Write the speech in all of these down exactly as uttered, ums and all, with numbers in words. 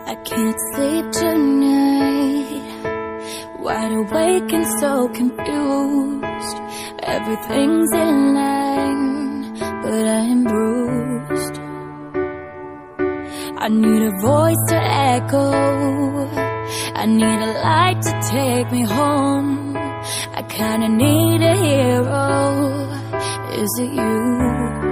I can't sleep tonight, wide awake and so confused. Everything's in line, but I'm bruised. I need a voice to echo, I need a light to take me home. I kinda need a hero, is it you?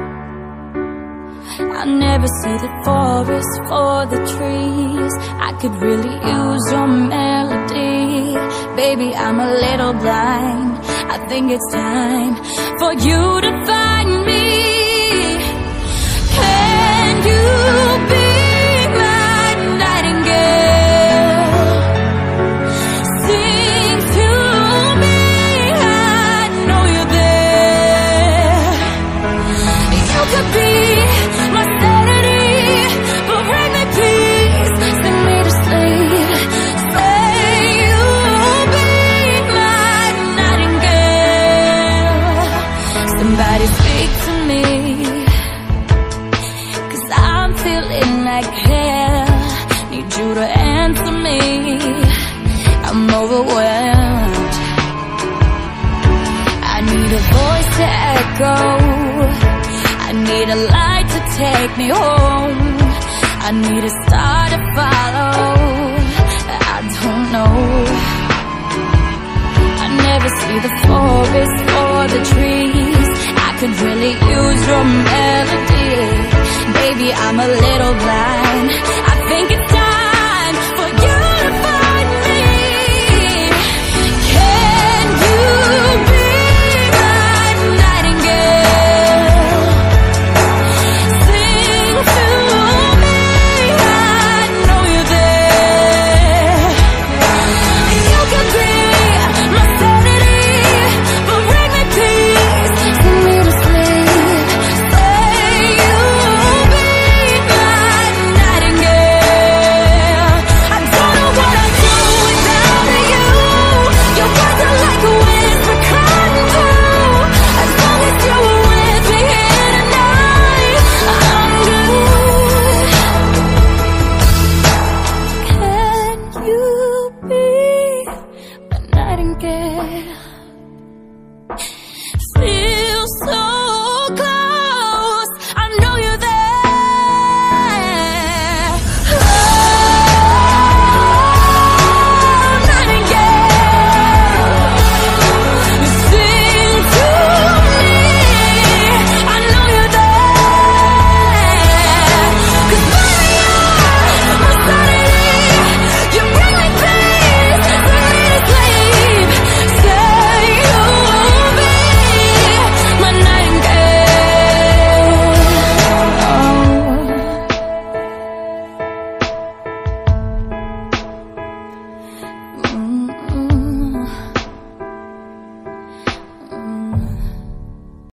I never see the forest for the trees. I could really use your melody. Baby, I'm a little blind, I think it's time for you to find me. Can you be my nightingale? Sing to me, I know you're there. You could be my sanity, but bring me peace, sing me to sleep. Say you'll be my nightingale. Somebody speak to me, 'cause I'm feeling like hell. Need you to answer me, I'm overwhelmed. I need a voice to echo, I need a light to take me home. I need a star to follow, I don't know. I never see the forest for the trees. I could really use your melody. Baby, I'm a little blind, I